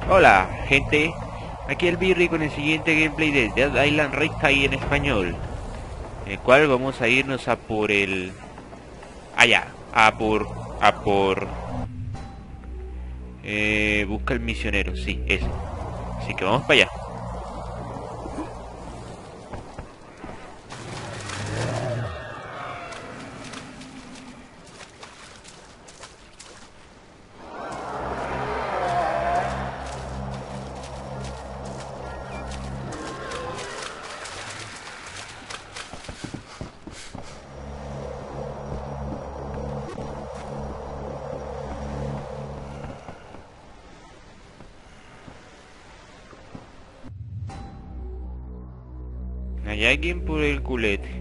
Hola, gente. Aquí el Birri con el siguiente gameplay de Dead Island Retry en español. En el cual vamos a irnos a por el... allá, busca el misionero, sí, ese. Así que vamos para allá. Hay alguien por el culete.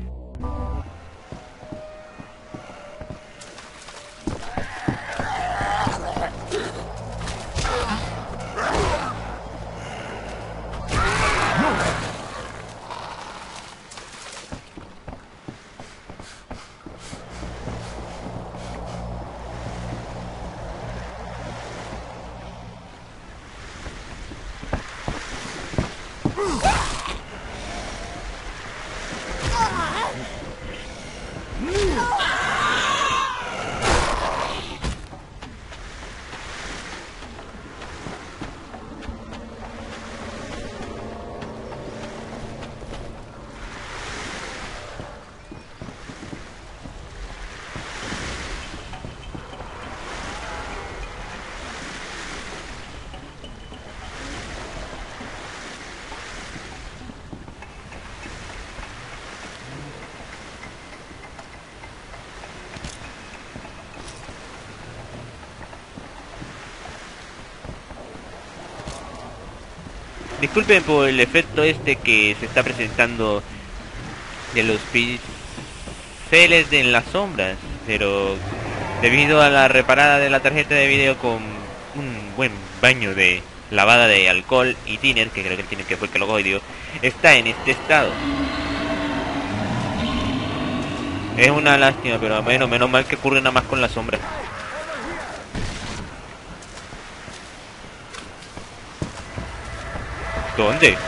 Disculpen por el efecto este que se está presentando de los píxeles en las sombras, pero debido a la reparada de la tarjeta de video con un buen baño de lavada de alcohol y thinner, que creo que el thinner que fue el que lo cogió, está en este estado. Es una lástima, pero menos mal que ocurre nada más con la sombra. ¿Dónde?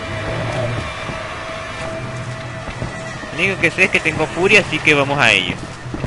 Lo único que sé es que tengo furia, así que vamos a ello.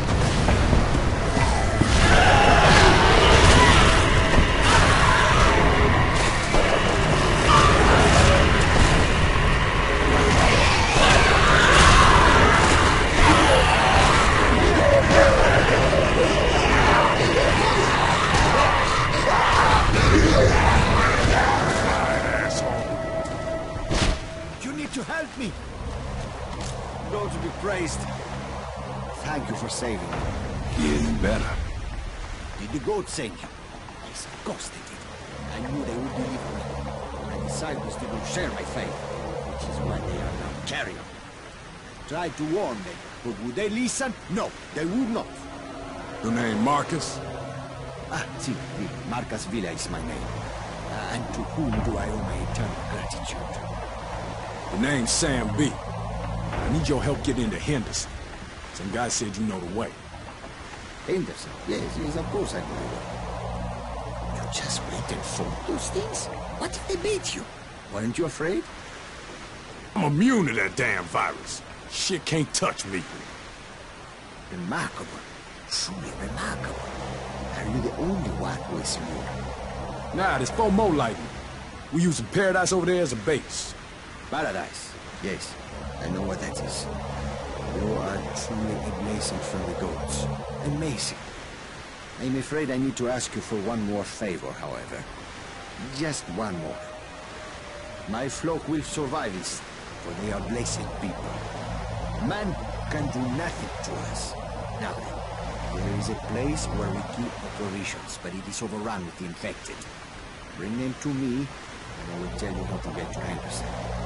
To help me. Lord to be praised. Thank you for saving me. Getting better. Did the goat save you? Yes, of course they did. I knew they would believe me. My disciples didn't share my faith, which is why they are now carrion. Tried to warn them, but would they listen? No, they would not. Your name Marcus? Ah, see, Marcus Villa is my name. And to whom do I owe my eternal gratitude? The name's Sam B. I need your help getting into Henderson. Some guy said you know the way. Henderson? Yes, of course I know the way. You just waited for those things? What if they beat you? Weren't you afraid? I'm immune to that damn virus. Shit can't touch me. Remarkable. Truly remarkable. Are you the only one who is immune? Nah, there's 4 more like me. We using Paradise over there as a base. Paradise. Yes, I know what that is. You are truly amazing from the goats. Amazing. I'm afraid I need to ask you for one more favor, however. Just one more. My flock will survive this, for they are blessed people. Man can do nothing to us. Now then, there is a place where we keep the provisions, but it is overrun with the infected. Bring them to me, and I will tell you how to get to Henderson.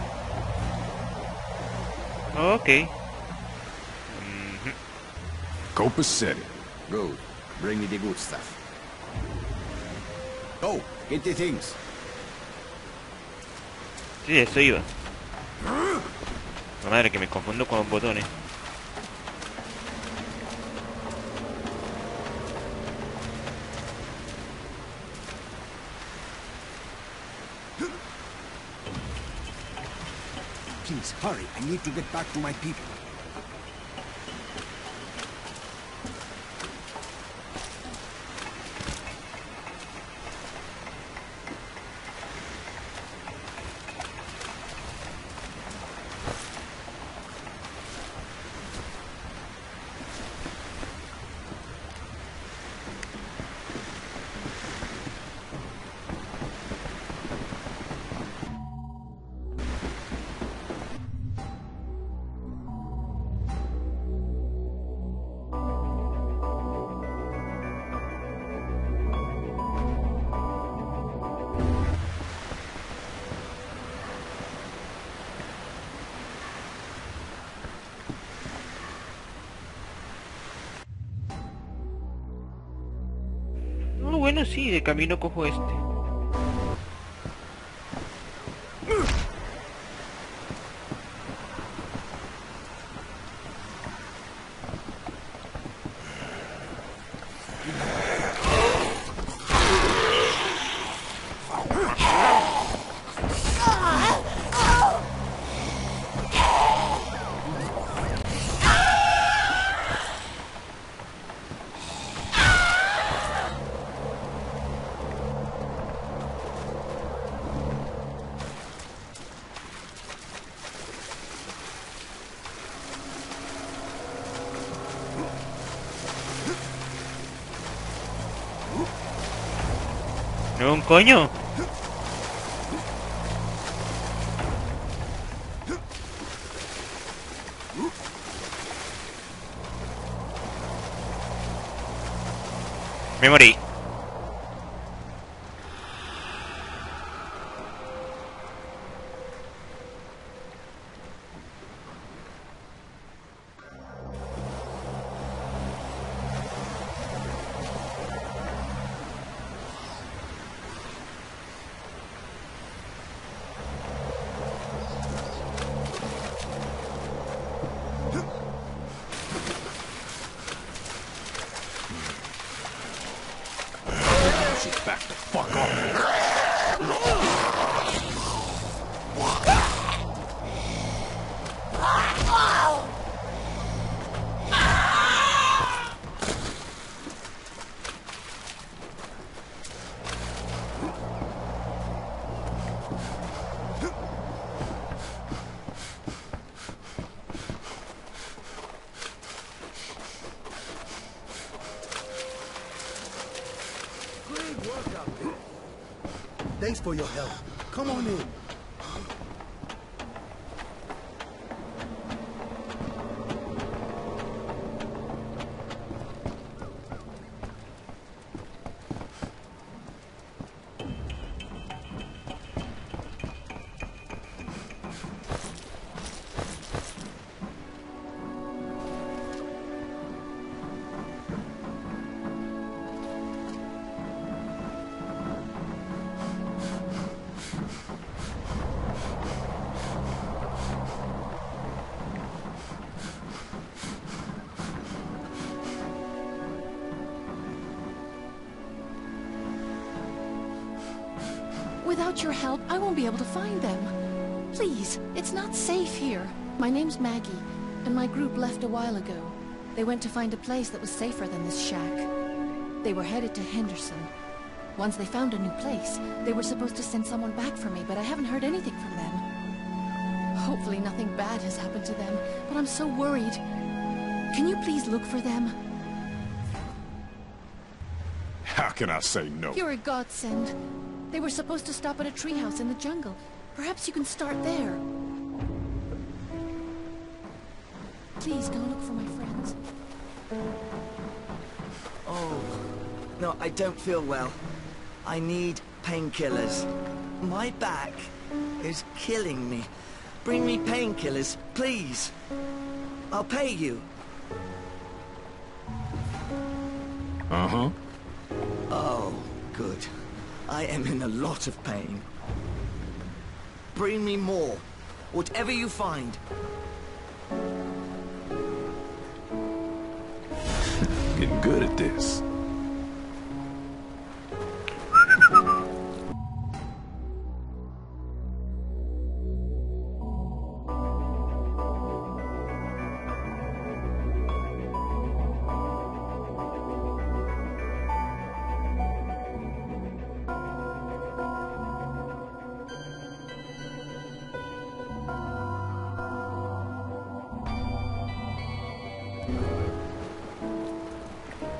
Ok. Copus said it. Good. Bring me the good stuff. Oh, get the things. Sí, eso iba. La madre que me confundo con los botones. Please, hurry. I need to get back to my people. No, bueno, sí, de camino cojo este. No, un coño. Me morí. Back the fuck off. Thanks for your help. Come on in. Without your help, I won't be able to find them. Please, it's not safe here. My name's Maggie, and my group left a while ago. They went to find a place that was safer than this shack. They were headed to Henderson. Once they found a new place, they were supposed to send someone back for me, but I haven't heard anything from them. Hopefully nothing bad has happened to them, but I'm so worried. Can you please look for them? How can I say no? You're a godsend. They were supposed to stop at a treehouse in the jungle. Perhaps you can start there. Please go look for my friends. Oh, no, I don't feel well. I need painkillers. My back is killing me. Bring me painkillers, please. I'll pay you. Uh-huh. Oh, good. I am in a lot of pain. Bring me more. Whatever you find. Getting good at this.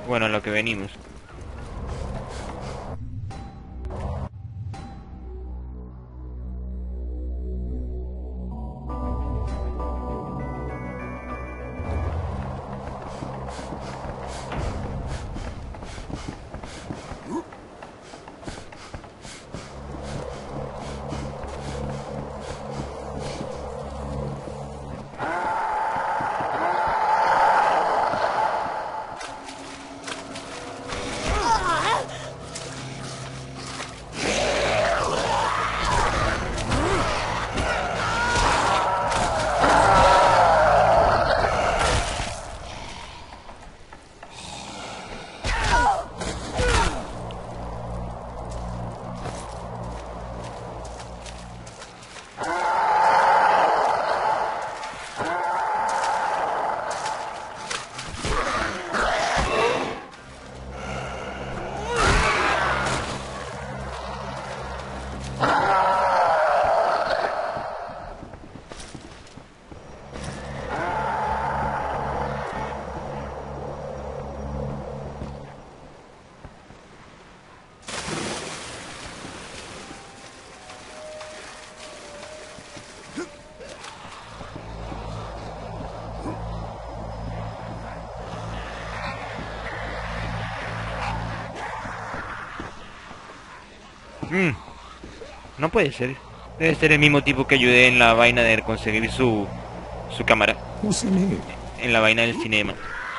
Bueno, a lo que venimos. No puede ser. Debe ser el mismo tipo que ayudé en la vaina de conseguir su cámara. Who's in here? En la vaina del cinema.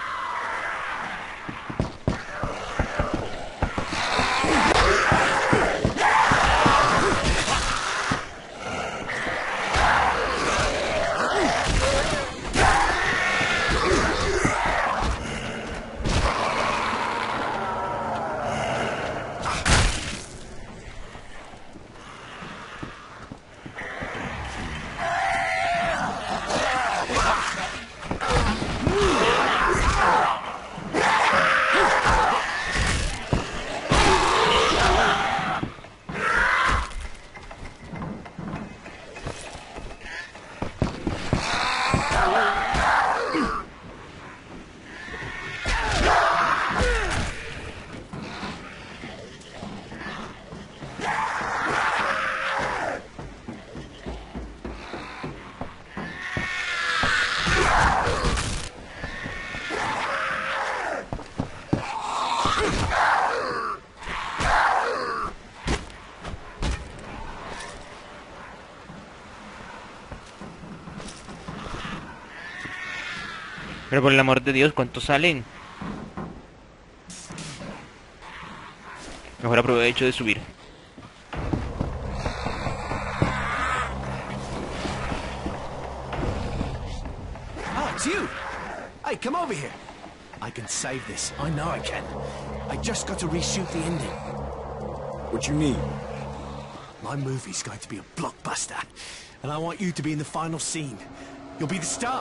Pero por el amor de Dios, ¿cuántos salen? Mejor aprovecho de subir. Ah, it's you! Hey, come over here. I can save this. I know I can. I just got to reshoot the ending. What you need? My movie's going to be a blockbuster. And I want you to be in the final scene. You'll be the star.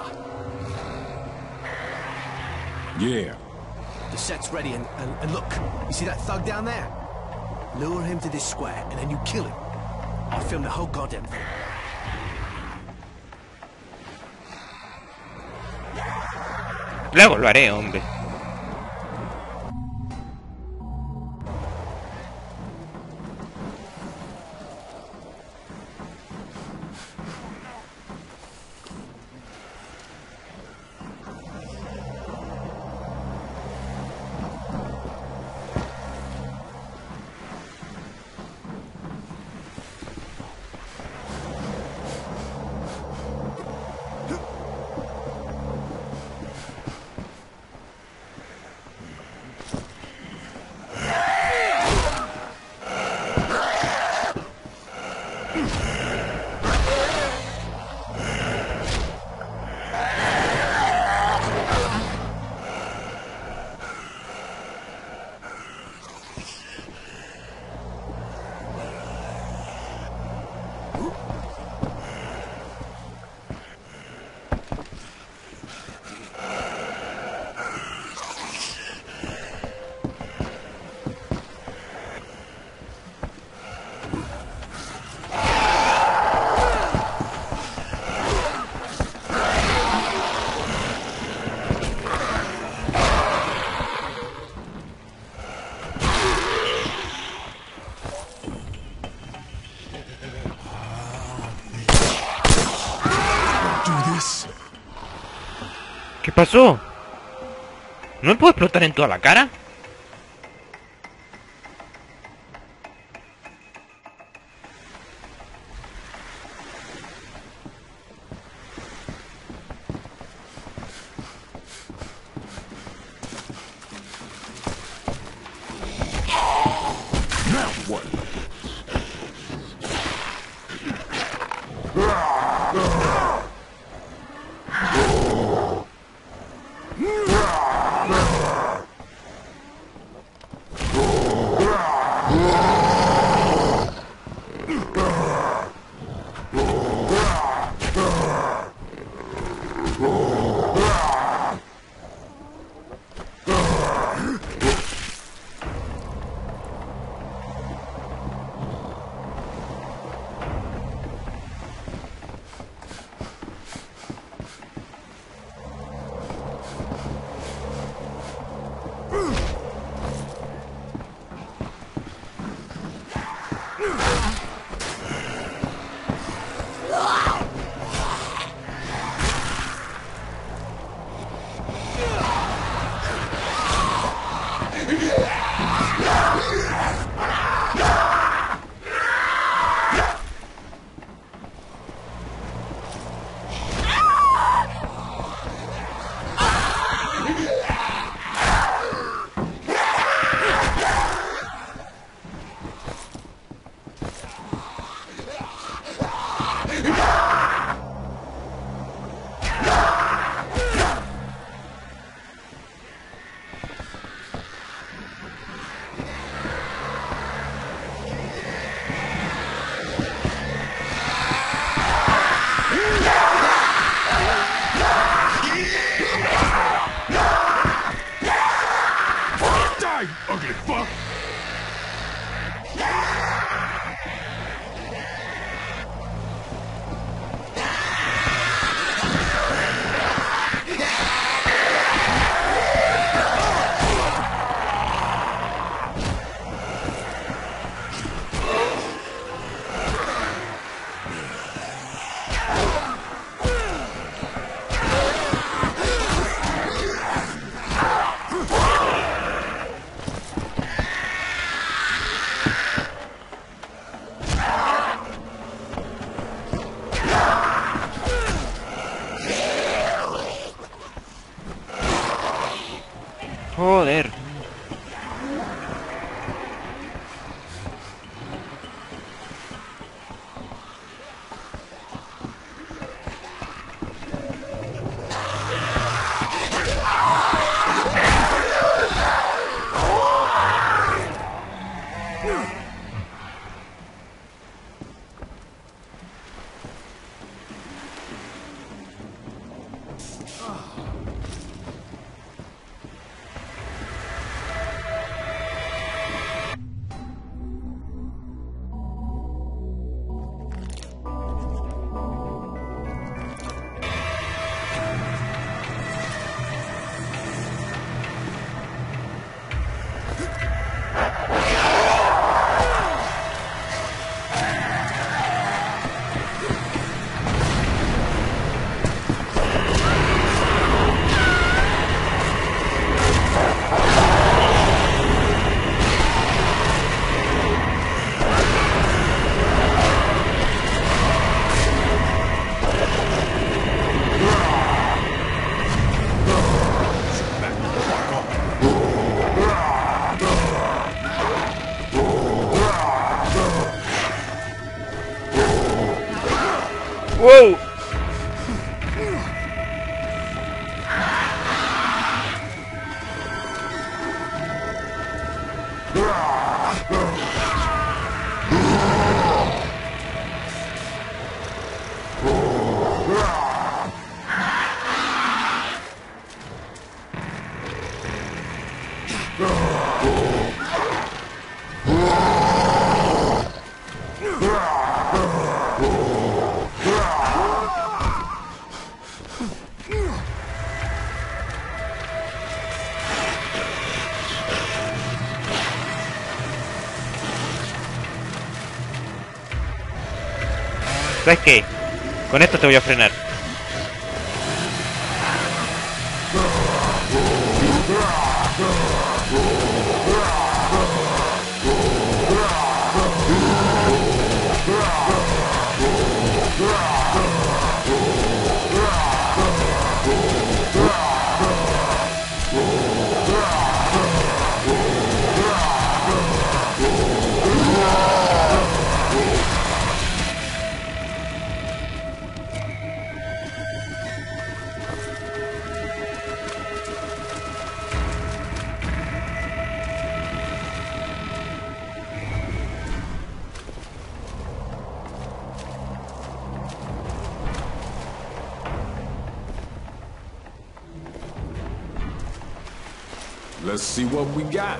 Yeah. The set's ready, and look, you see that thug down there? Lure him to this square, and then you kill him. I'll film the whole goddamn thing. Luego lo haré, hombre. ¿Qué pasó? ¿No me puedo explotar en toda la cara? Now what? Die, you ugly fuck! Joder. ¡Wow! ¿Sabes qué? Con esto te voy a frenar. Let's see what we got.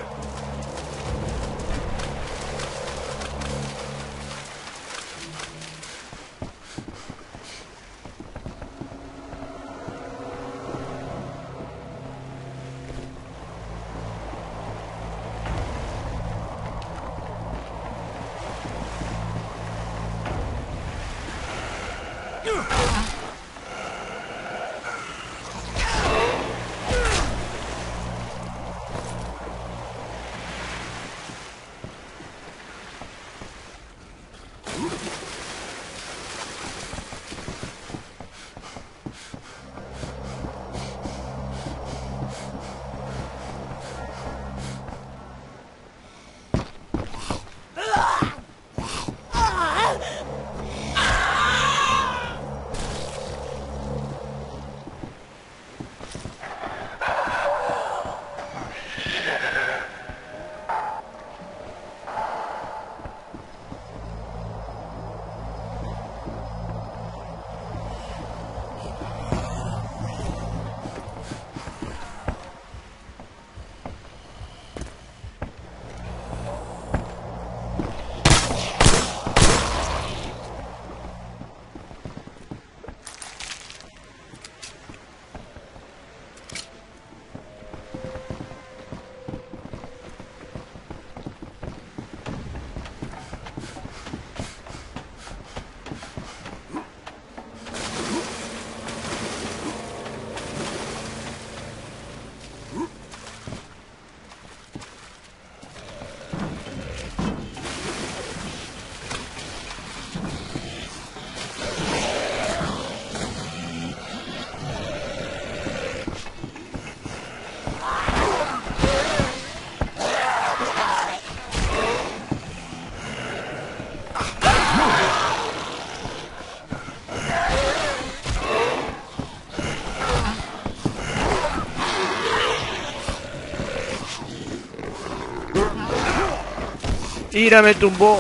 Ira me tumbó.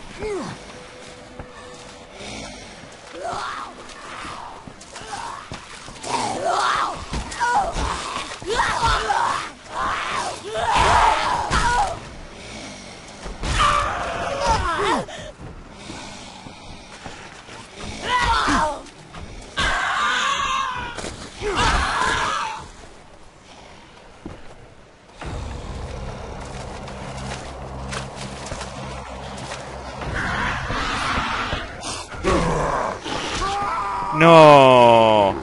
No.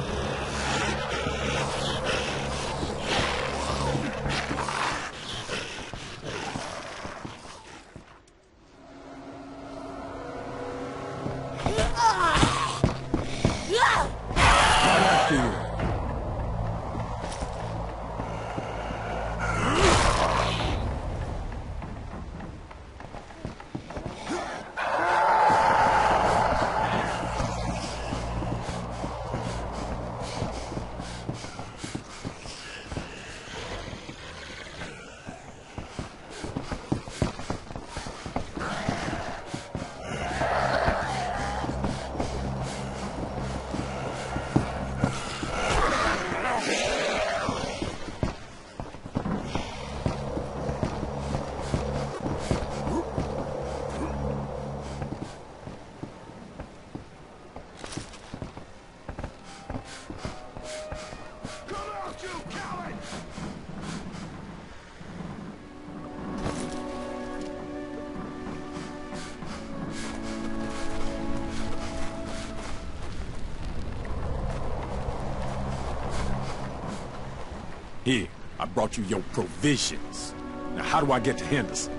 Here, I brought you your provisions. Now, how do I get to Henderson?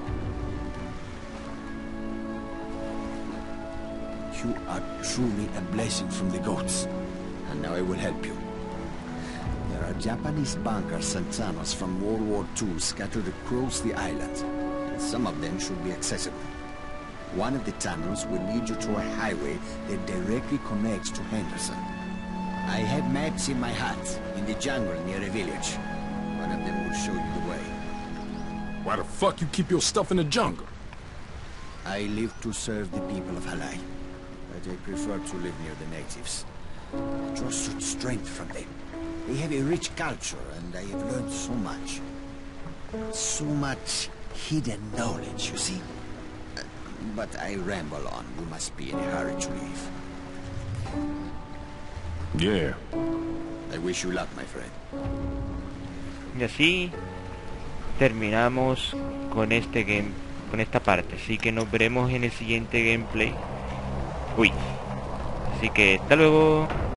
You are truly a blessing from the goats. And now I will help you. There are Japanese bunkers and tunnels from World War II scattered across the island. And some of them should be accessible. One of the tunnels will lead you to a highway that directly connects to Henderson. I have maps in my hut, in the jungle near a village. One of them will show you the way. Why the fuck you keep your stuff in the jungle? I live to serve the people of Halai, but I prefer to live near the natives. I draw such strength from them. They have a rich culture, and I have learned so much. So much hidden knowledge, you see? But I ramble on. You must be in a hurry to leave. Yeah. I wish you luck, my friend. Y así terminamos con con esta parte. Así que nos veremos en el siguiente gameplay. Uy. Así que hasta luego.